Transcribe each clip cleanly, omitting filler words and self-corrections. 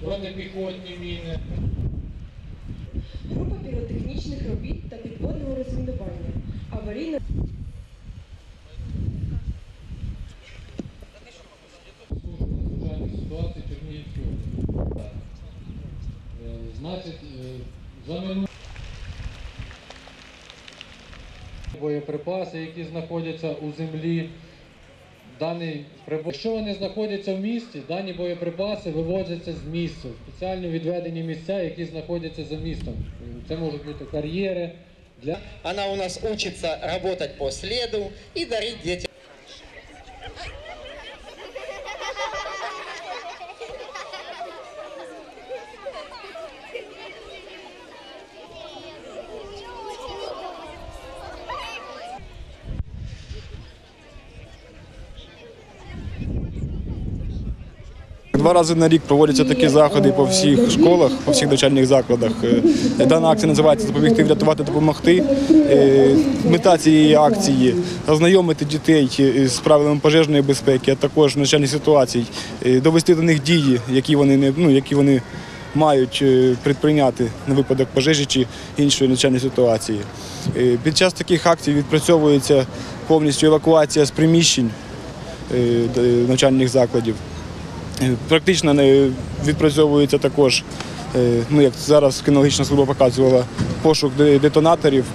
протипіхотні міни. Група піротехнічних робіт та підводного розмінування. Аварійна... Ситуації Чернігівської області. Значить, замінування боєприпаси, які знаходяться у землі. Якщо вони знаходяться в місті, дані боєприпаси вивозяться з місця, спеціально відведені місця, які знаходяться за містом. Це можуть бути кар'єри. Вона у нас учиться працювати по сліду і дарити дітям. Два рази на рік проводяться такі заходи по всіх школах, по всіх навчальних закладах. Дана акція називається «Запобігти, врятувати, допомогти». Мета цієї акції – ознайомити дітей з правилами пожежної безпеки, а також навчальних ситуацій, довести до них дії, які вони мають предприйняти на випадок пожежі чи іншої навчальної ситуації. Під час таких акцій відпрацьовується повністю евакуація з приміщень навчальних закладів. Практично відпрацьовується також, як зараз кінологічна служба показувала, пошук детонаторів.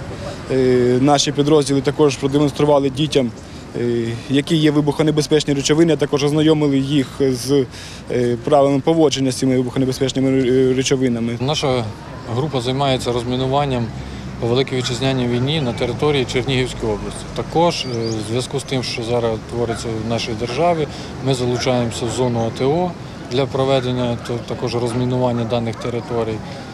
Наші підрозділи також продемонстрували дітям, які є вибухонебезпечні речовини, а також ознайомили їх з правилами поводження з цими вибухонебезпечними речовинами. Наша група займається розмінуванням по Великій Вітчизняній війні на території Чернігівської області. Також в зв'язку з тим, що зараз твориться в нашій державі, ми залучаємося в зону АТО для проведення також розмінування даних територій.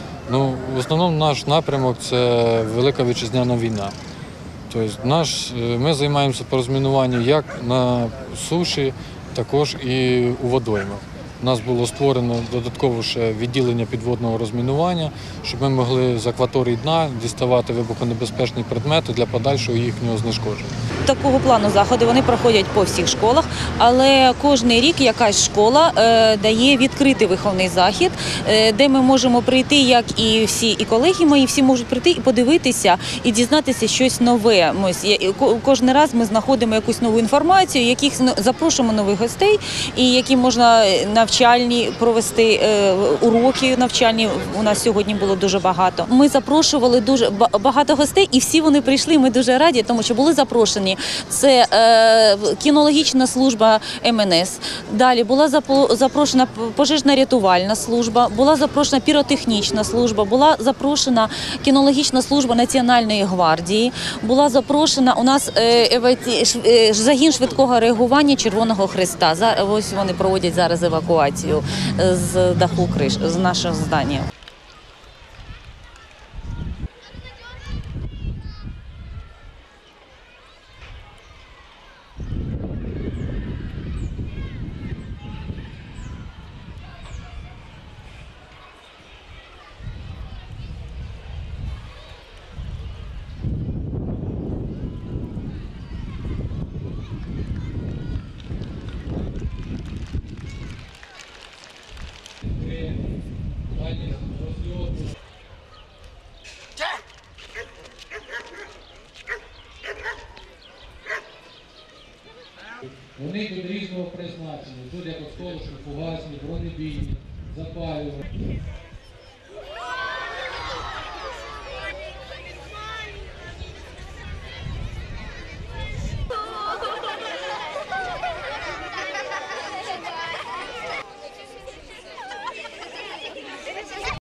В основному наш напрямок – це Велика Вітчизняна війна. Тобто ми займаємося по розмінуванню як на суші, також і у водоймах. У нас було створено додатково ще відділення підводного розмінування, щоб ми могли з акваторії дна діставати вибухонебезпечні предмети для подальшого їхнього знешкодження. Такого плану заходи вони проходять по всіх школах, але кожен рік якась школа дає відкритий виховний захід, де ми можемо прийти, як і всі і колеги мої, всі можуть прийти і подивитися, і дізнатися щось нове. Кожен раз ми знаходимо якусь нову інформацію, яких запрошуємо нових гостей, і які можна навчальні провести уроки навчальні. У нас сьогодні було дуже багато. Ми запрошували дуже багато гостей, і всі вони прийшли. Ми дуже раді, тому що були запрошені. Це кінологічна служба МНС. Далі була запрошена пожежна рятувальна служба, була запрошена піротехнічна служба, була запрошена кінологічна служба Національної гвардії, була запрошена у нас загін швидкого реагування Червоного Хреста. Ось вони проводять зараз евакуацію з даху криш, з нашого здання. Вони тут різного призначення, тут як осколочні, фугасні, бронебійні, запалювальні.